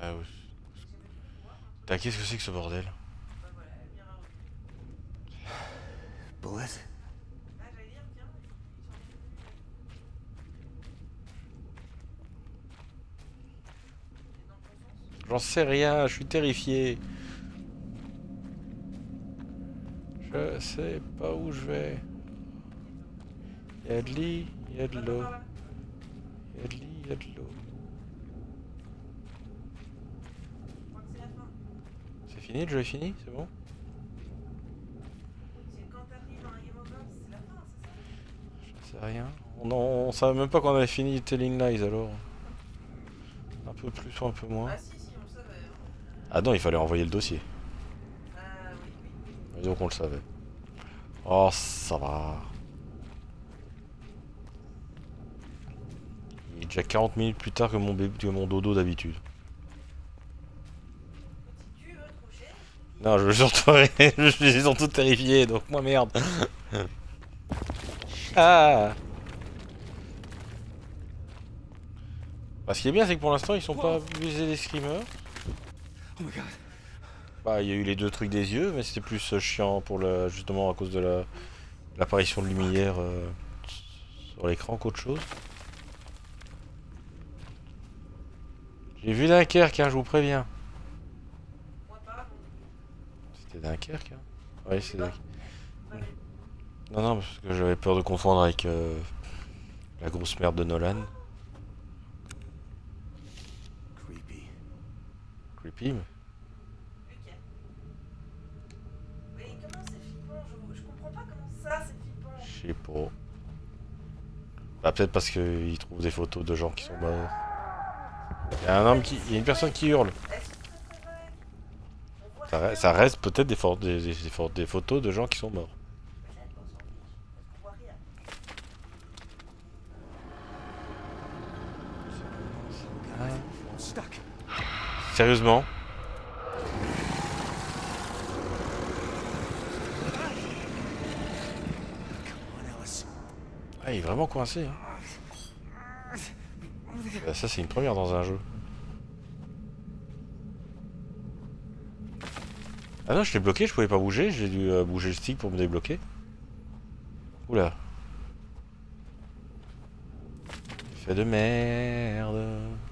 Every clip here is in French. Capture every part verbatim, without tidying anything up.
Ah oui. T'as qu'est-ce que c'est que ce bordel? Bullet. J'en sais rien, je suis terrifié. Je sais pas où je vais. Y'a de lit, y'a de l'eau. Y'a de lit, y'a de l'eau. C'est fini, le jeu est fini, c'est bon? Je sais rien. On, en, on savait même pas qu'on avait fini Telling Lies alors. Un peu plus ou un peu moins. Ah non, il fallait envoyer le dossier. Et donc on le savait. Oh, ça va. Il est déjà quarante minutes plus tard que mon, bébé, que mon dodo d'habitude. Non, je veux surtout je les ont tous terrifiés, donc moi merde. Ah. Bah, ce qui est bien, c'est que pour l'instant, ils sont pas abusés des screamers. Oh my god. Bah, il y a eu les deux trucs des yeux, mais c'était plus euh, chiant pour le, justement à cause de la l'apparition de lumière euh, sur l'écran qu'autre chose. J'ai vu Dunkerque, hein, je vous préviens. C'était Dunkerque, hein. Oui, c'est Dunkerque. Non, non, parce que j'avais peur de confondre avec euh, la grosse merde de Nolan. Creepy. Creepy, mais... Je sais pas. Bah, peut-être parce qu'ils trouvent des photos de gens qui sont morts. Il y a un homme qui... Il y a une personne qui hurle. Ça, re... ça reste peut-être des, for... des... Des... Des... des photos de gens qui sont morts. Sérieusement? Ah, il est vraiment coincé, hein. Bah, ça, c'est une première dans un jeu. Ah non, je l'ai bloqué, je pouvais pas bouger, j'ai dû euh, bouger le stick pour me débloquer. Oula. Fait de merde.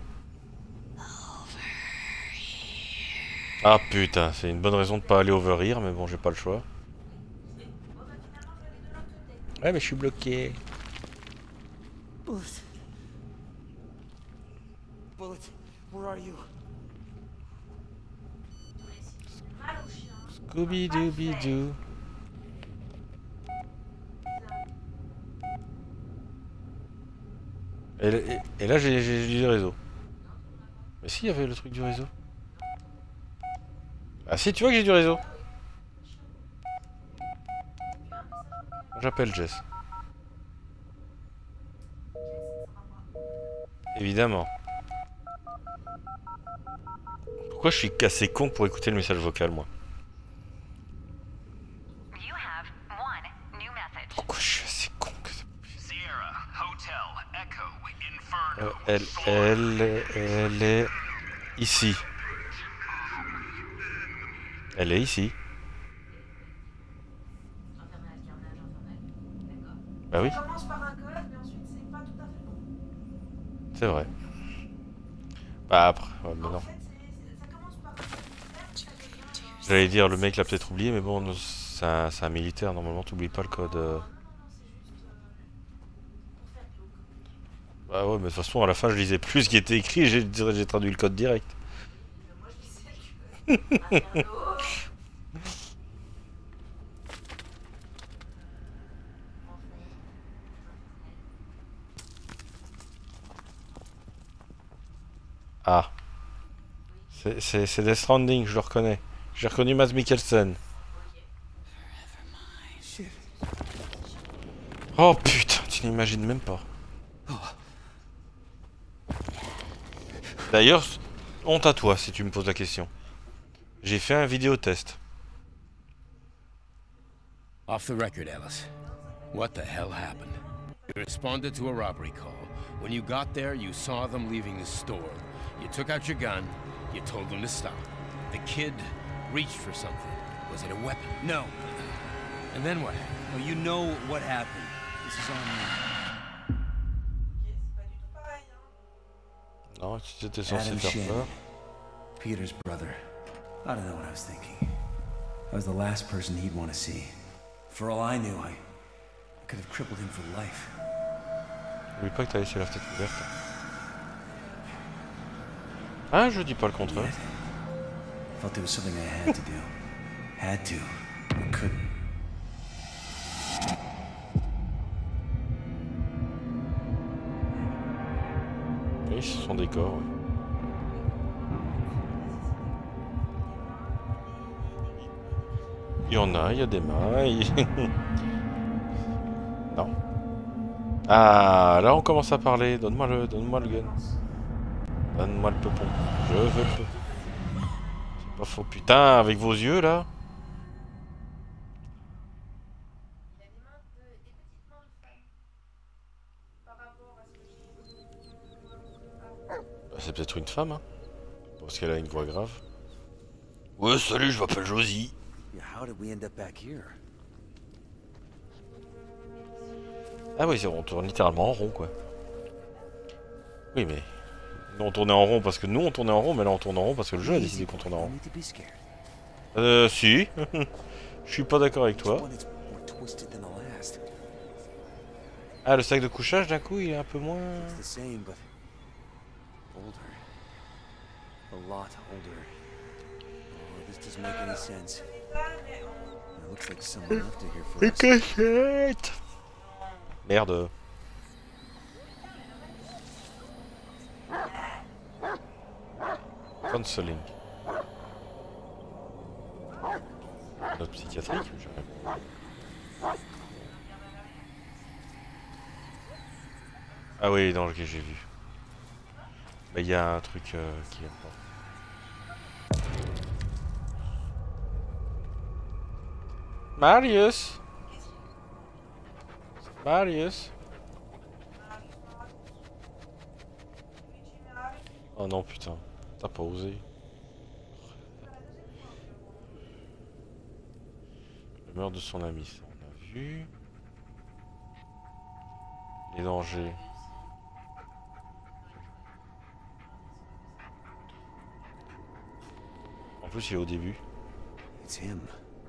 Ah putain, c'est une bonne raison de pas aller over here, mais bon, j'ai pas le choix. Ouais, mais je suis bloqué. Bullet. Bullet, where are you? Scooby-Dooby-Doo. Et, et, et là, j'ai du réseau. Mais si, il y avait le truc du réseau. Ah si, tu vois que j'ai du réseau. J'appelle Jess. Évidemment. Pourquoi je suis assez con pour écouter le message vocal, moi? Pourquoi je suis assez con que ça... euh, elle, elle, elle est ici. Elle est ici. Bah oui. C'est vrai. Bah après, ouais, mais non. J'allais dire le mec l'a peut-être oublié, mais bon, c'est un, un militaire, normalement t'oublies pas le code. Euh... Bah ouais, mais de toute façon à la fin je lisais plus ce qui était écrit, j'ai j'ai traduit le code direct. Ah. C'est Death Stranding, je le reconnais. J'ai reconnu Mads Mikkelsen. Oh putain, tu n'imagines même pas. D'ailleurs, honte à toi si tu me poses la question. J'ai fait un vidéo test. Off the record, Ellis. What the hell happened? You responded to a robbery call. When you got there, you saw them leaving the store. You took out your gun, you told them to stop. The kid reached for something. Was it a weapon? No. And then what? No, you know what happened. This is on me. Non, tu étais censé faire peur. Peter's brother. I don't know what I was thinking. I was the last person he'd want to see. For all I knew, I, I could have crippled him for life. N'oublie pas que t'as laissé la fenêtre ouverte. Ah, je dis pas le contraire. I felt there was something I had to do. Had to. I couldn't. Oui, ce sont des corps, oui. Il y en a, il y a des mains. Il... non. Ah, là on commence à parler. Donne-moi le, donne-moi le gun. Donne-moi le peupon. Je veux le peupon. C'est pas faux. Putain, avec vos yeux là. C'est peut-être une femme, hein. Parce qu'elle a une voix grave. Ouais, salut, je m'appelle Josie. How did we end up back here? Ah oui, on tourne littéralement en rond, quoi. Oui, mais... Nous, on tournait en rond parce que nous, on tournait en rond, mais là, on tourne en rond parce que le jeu a décidé qu'on tourne en rond. Euh, si. Je suis pas d'accord avec toi. Ah, le sac de couchage, d'un coup, il est un peu moins... Les cachettes. Merde. Counseling. Note psychiatrique, ah oui, dans lequel j'ai vu. Mais il y a un truc euh, qui est pas. Marius. Marius. Oh non, putain. T'as pas osé. Le meurtre de son ami, ça on a vu. Les dangers. En plus, il est au début. It's him.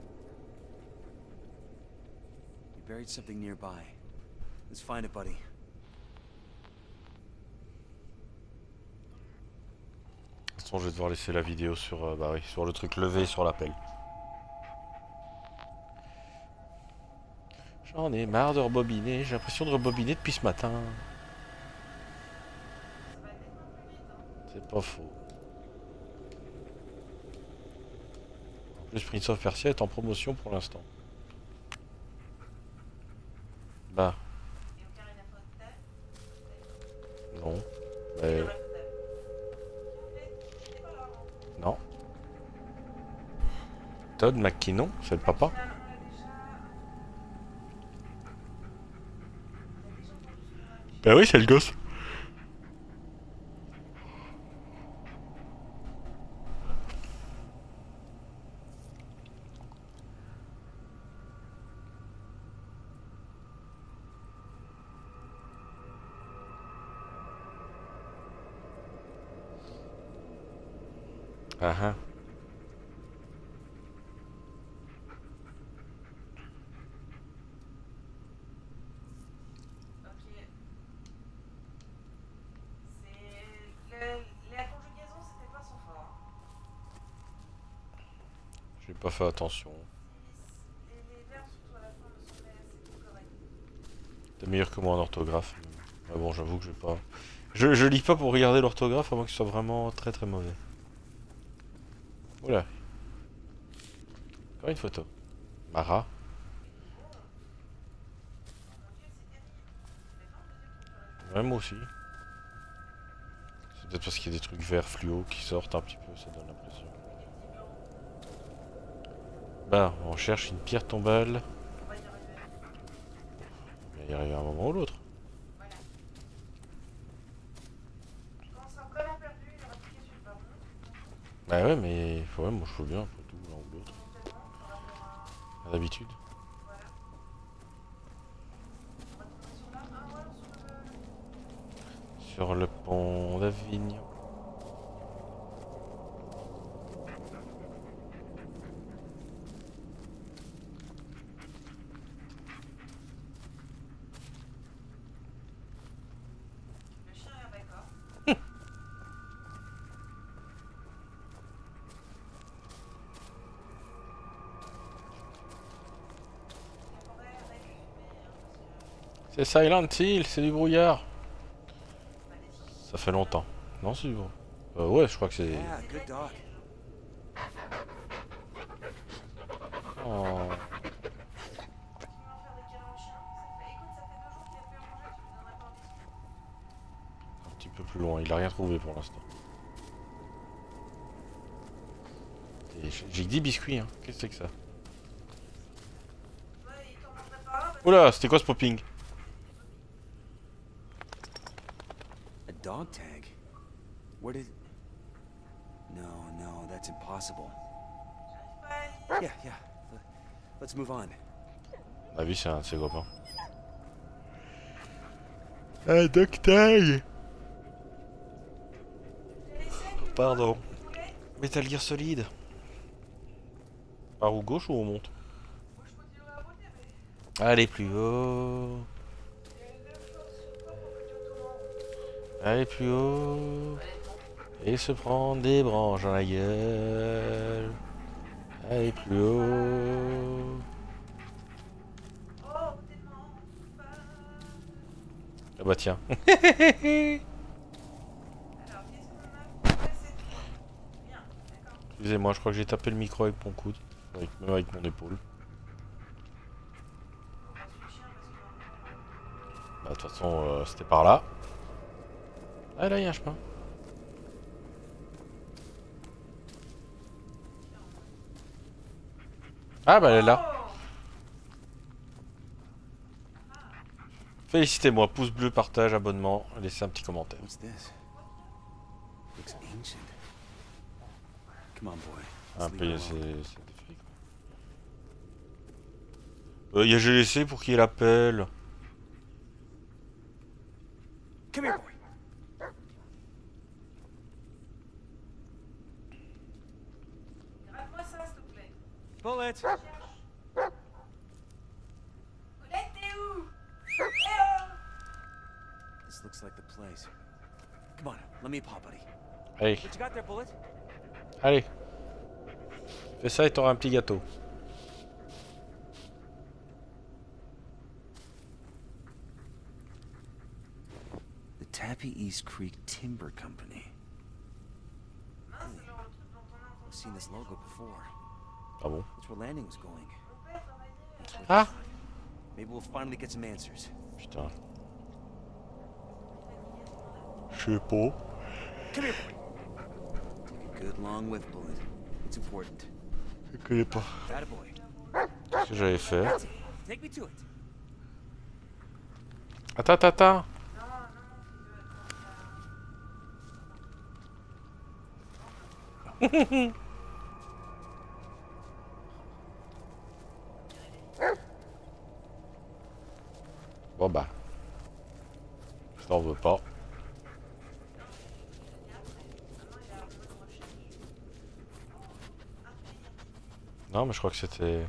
He buried something nearby. Let's find it, buddy. De toute façon, je vais devoir laisser la vidéo sur, euh, bah oui, sur le truc levé sur l'appel. J'en ai marre de rebobiner. J'ai l'impression de rebobiner depuis ce matin. C'est pas faux. En plus, Prince of Persia est en promotion pour l'instant. Bah. Non. Mais... Non. Todd McKinnon, c'est le papa. Bah oui, c'est le gosse. Ah ah. J'ai pas fait attention. T'es meilleur que moi en orthographe. Mais bon, j'avoue que je vais pas... Je, je lis pas pour regarder l'orthographe à moins que ce soit vraiment très très mauvais. Oula. Encore une photo. Mara. Ouais, moi aussi. C'est peut-être parce qu'il y a des trucs verts fluo qui sortent un petit peu, ça donne l'impression. Bah, on cherche une pierre tombale. On va y arriver à un moment ou l'autre. Bah ouais, mais ouais, moi je veux bien, pour tout l'un ou l'autre. D'habitude. Sur le pont d'Avignon. C'est Silent Hill, c'est du brouillard. Ça fait longtemps. Non, c'est du brouillard. Euh, ouais, je crois que c'est... Yeah, good dog. Oh. Un petit peu plus loin, il a rien trouvé pour l'instant. J'ai dit biscuit, hein. Qu'est-ce que c'est que ça? Oula, c'était quoi ce popping? A dog tag? Where did... No, no, that's impossible. Yeah, yeah. Let's move on. À mon avis, c'est un de ses copains. Un dog tag. Pardon. Metal Gear Solid. Par où, gauche ou on monte? Allez plus haut. Allez plus haut. Et se prendre des branches dans la gueule. Allez plus haut. Ah bah tiens. Excusez-moi, je crois que j'ai tapé le micro avec mon coude. Avec, même avec mon épaule. Bah de toute façon, euh, c'était par là. Ah là, il y a un chemin. Ah bah elle est là. Félicitez-moi, pouce bleu, partage, abonnement, laissez un petit commentaire. What's this? Looks ancient. Come on, boy. Un Let's peu, leave c'est it alone. des frics. Euh, y a G L C pour qu'il appelle. Come here, boy. Gratte-moi ça, s'il te plaît. Bullet! Colette, t'es où? Eh oh! This looks like the place. Come on, let me pop, buddy. Allez, What you got there, Bullet? allez. Fais ça et t'auras un petit gâteau. The Tappy East Creek Timber Company. Mince, c'est genre le truc dont on a entendu I've seen this logo before. Ah bon? That's where Landing was going. mon père travailler. That's where Ah! Maybe we'll finally get some answers. Putain. Je sais pas. Come here, boy. Take a good long whiff, Bullet. It's important. Je connais pas. That a boy. Ce que j'avais fait. Take me to it. Attends, attends, attends. Bon bah. Je t'en veux pas. Non mais je crois que c'était...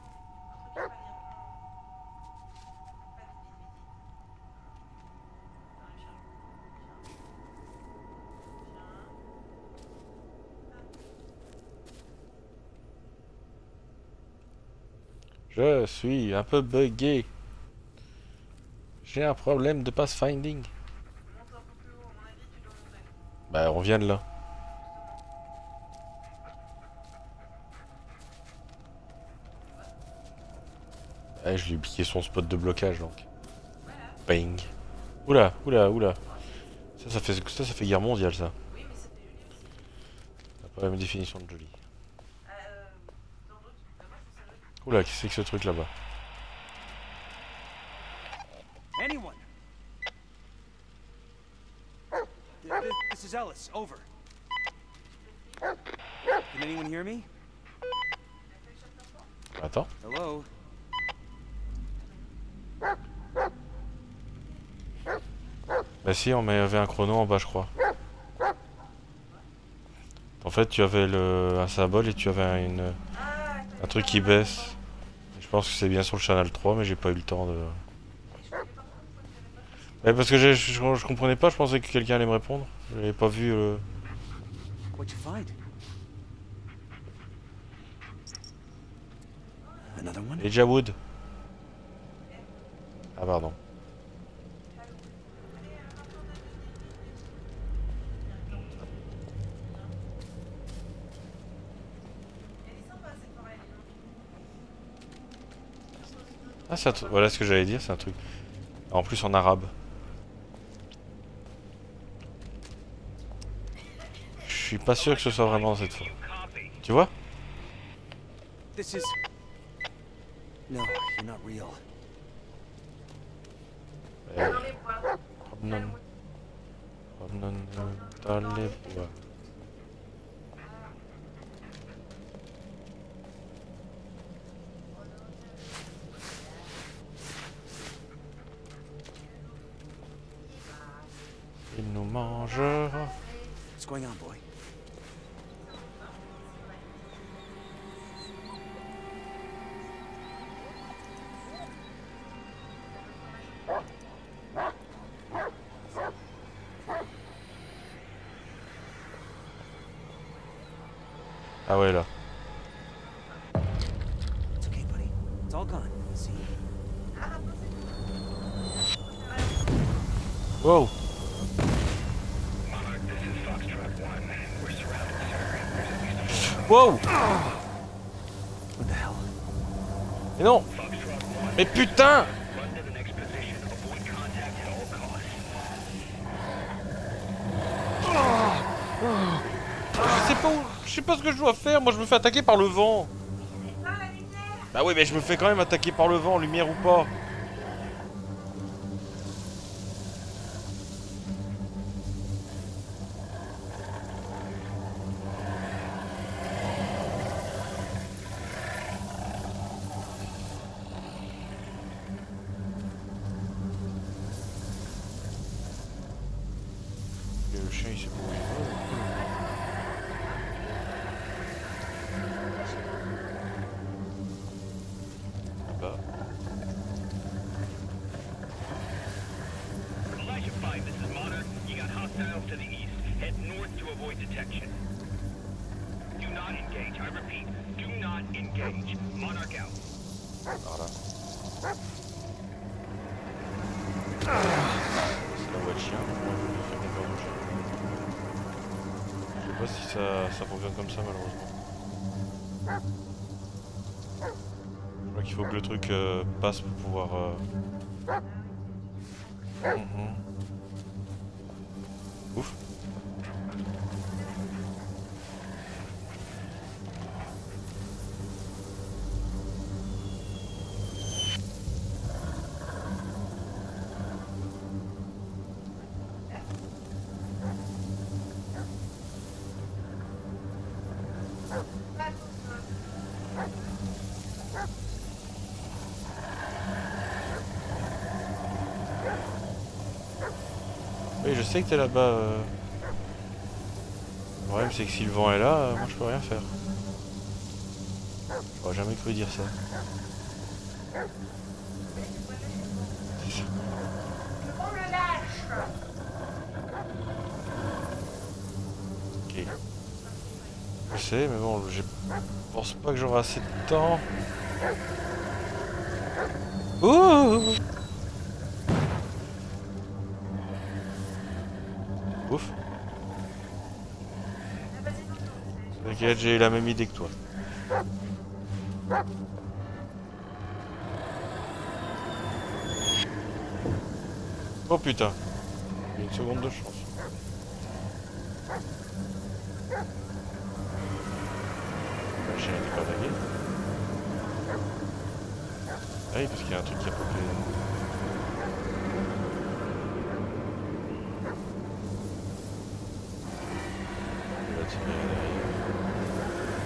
Je suis un peu buggé. J'ai un problème de pathfinding. Monte un peu plus haut, à mon avis, tu dois monter. Bah on vient de là. Eh, je lui ai piqué son spot de blocage donc. Bang. Oula, oula, oula. Ça, ça fait, ça, ça fait guerre mondiale ça. Oui, mais c'était joli aussi. T'as pas la même définition de joli. Euh, dans d'autres, là-bas, c'est joli. Oula, qu'est-ce que c'est que ce truc là-bas? Anyone? Th- th- This is Ellis. Over. Can anyone hear me? Attends. Hello? Bah si, on avait un chrono en bas, je crois. En fait, tu avais le, un symbole et tu avais une, un truc qui baisse. Je pense que c'est bien sur le Channel trois, mais j'ai pas eu le temps de... Mais parce que je, je, je comprenais pas, je pensais que quelqu'un allait me répondre. J'avais pas vu le... What'd you find? Another one? Elijah Wood. Ah pardon. Ah, c'est un truc... Voilà ce que j'allais dire, c'est un truc. En plus en arabe. Je suis pas sûr que ce soit vraiment cette fois. Tu vois? This is... No, you're not real. Eh, Ramnon. Ramnon dans les bois. Il nous mangera. What's going on, boy? Ah ouais là. It's okay, buddy. It's all gone. See? Wow. Wow. What the hell? Mais non. Mais putain. Je sais pas où... Je sais pas ce que je dois faire, moi je me fais attaquer par le vent. Bah oui mais je me fais quand même attaquer par le vent, lumière ou pas. Et le chien il sait pas où il va. Bah. Elijah five, this is Monarch. You got hostiles to the east. Head north to avoid detection. Do not engage. I repeat, do not engage. Monarch out. Voilà. C'est la voie de chien. Moi je vais faire confiance au chien. Je sais pas si ça, ça fonctionne comme ça malheureusement. Je crois qu'il faut que le truc euh, passe pour pouvoir... Euh... Mm-hmm. Ouf. Oui, je sais que t'es là-bas. Euh... Le problème, c'est que si le vent est là, euh, moi je peux rien faire. J'aurais jamais cru dire ça. On le lâche. Ok. Je sais, mais bon, je pense pas que j'aurai assez de temps. Ouh! Ouf. T'inquiète, j'ai eu la même idée que toi. Oh putain. Il y a une seconde de chance. Le chien n'était pas tagué. Ah oui, parce qu'il y a un truc qui a popé. Il va tirer derrière.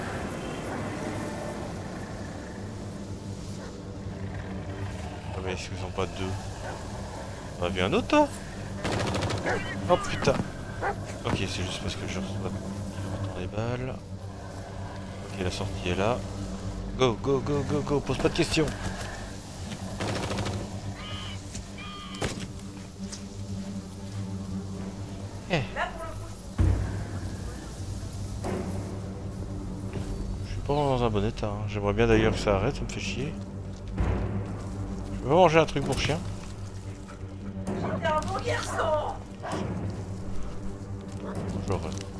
mais est-ce qu'ils sont pas deux? On a vu un autre toi? Oh putain. Ok, c'est juste parce que je reçois les balles. Ok, la sortie est là. Go, go, go, go, go, pose pas de questions. Eh. Je suis pas dans un bon état, hein. J'aimerais bien d'ailleurs que ça arrête, ça me fait chier. Je vais manger un truc pour chien. T'es un bon garçon. Bonjour.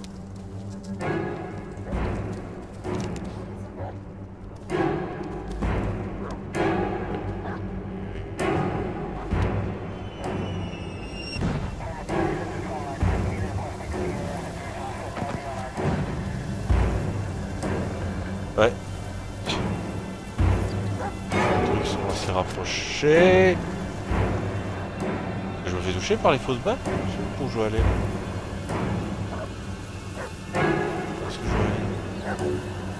Ouais. Les trucs sont assez rapprochés. Je me fais toucher par les fausses balles. Je sais pas où je dois aller. Où est-ce que je dois aller?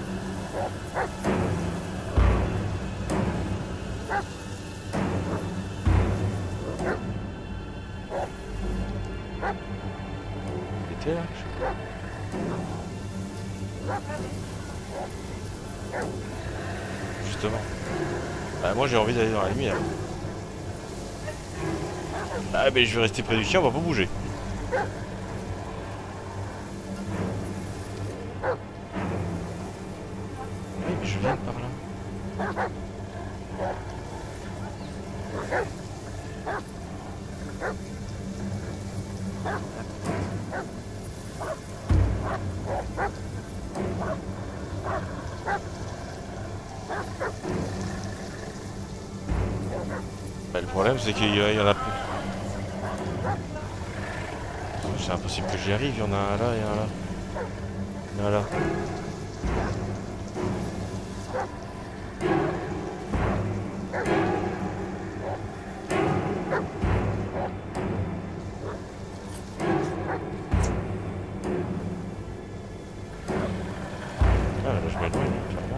Il était là, je sais pas. Justement. Bah, moi j'ai envie d'aller dans la lumière. Ah mais je vais rester près du chien, on va pas bouger. Oui mais je viens par là. Bah, le problème c'est qu'il y, y en a plus. C'est impossible que j'y arrive, il y en a un là et un là. Il y en a un là. Ah là je m'éloigne, clairement.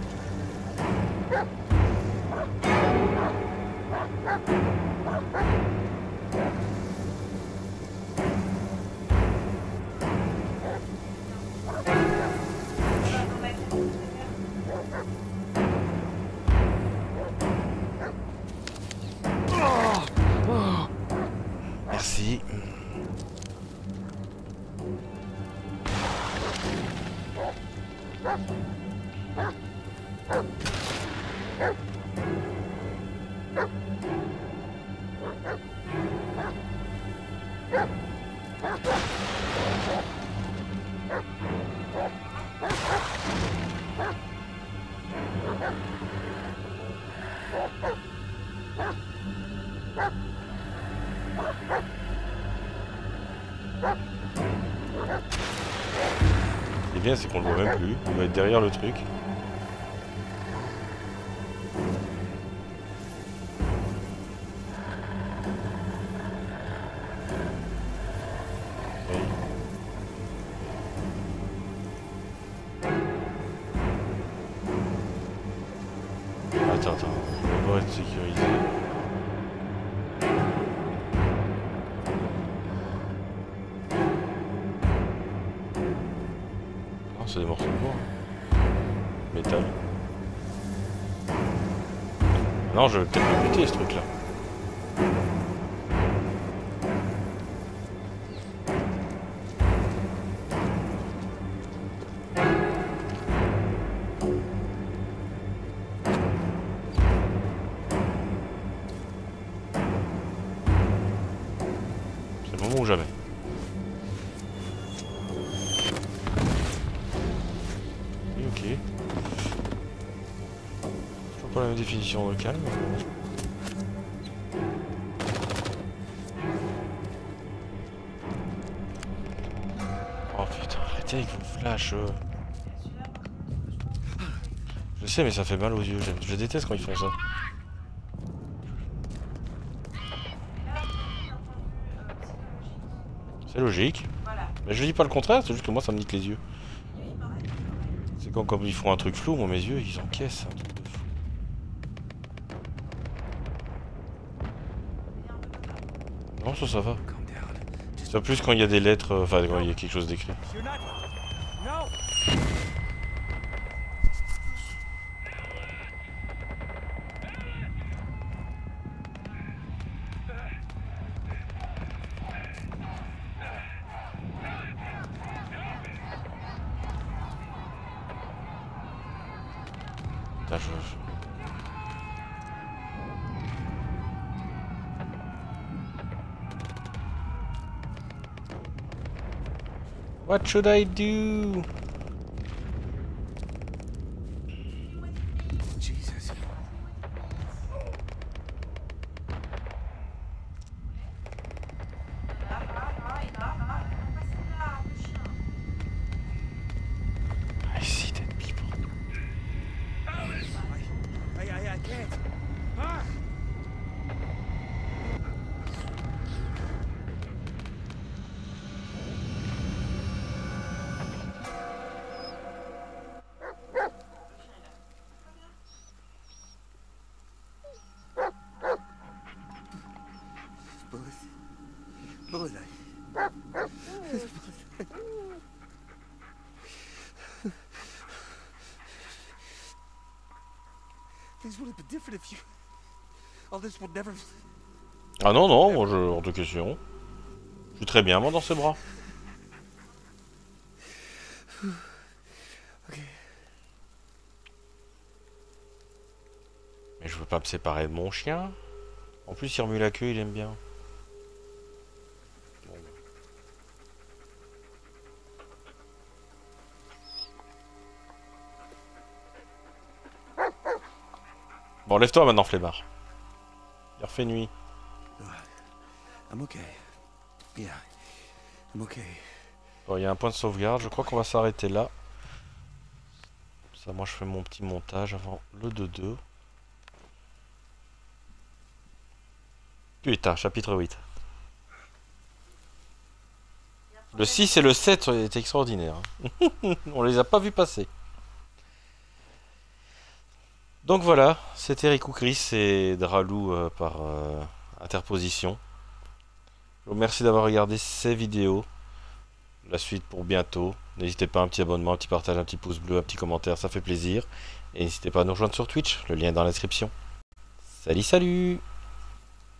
Merci. Ce qui est bien, c'est qu'on le voit même plus. Il va être derrière le truc. Oui. Attends, attends. On va être sécurisé. C'est des morceaux de bois. Métal. Non, je vais peut-être le buter ce truc là. C'est le moment ou jamais. Pas la même définition de calme. Oh putain, arrêtez avec vos flashs. Je sais mais ça fait mal aux yeux, je déteste quand ils font ça. C'est logique. Mais je dis pas le contraire, c'est juste que moi ça me nique les yeux. C'est quand, quand ils font un truc flou, moi mes yeux ils encaissent un truc de fou. Non, ça, ça va. Calm down. Just C'est plus quand il y a des lettres, euh, enfin, quand il y a quelque chose d'écrit. you're not. No. Putain, je... je- What should I do? Jesus. I see dead people. I, I, I can't. Ah! Bullet. Bullet. I... Things would have been different if you... All this would never... Ah non, non, moi, je... hors de question. Je suis très bien, moi, dans ses bras. Okay. Mais je veux pas me séparer de mon chien. En plus, il remue la queue, il aime bien. Bon. Bon, lève-toi maintenant, flemmard. Il refait nuit. I'm okay. Yeah. I'm okay. Bon, il y a un point de sauvegarde. Je crois qu'on va s'arrêter là. Comme ça, moi, je fais mon petit montage avant le deux deux. Putain, chapitre huit. Le six et le sept étaient extraordinaires. On les a pas vus passer. Donc voilà, c'était Riku Chris et Dralou euh, par euh, interposition. Je vous remercie d'avoir regardé ces vidéos. La suite pour bientôt. N'hésitez pas, un petit abonnement, un petit partage, un petit pouce bleu, un petit commentaire, ça fait plaisir. Et n'hésitez pas à nous rejoindre sur Twitch, le lien est dans la description. Salut, salut!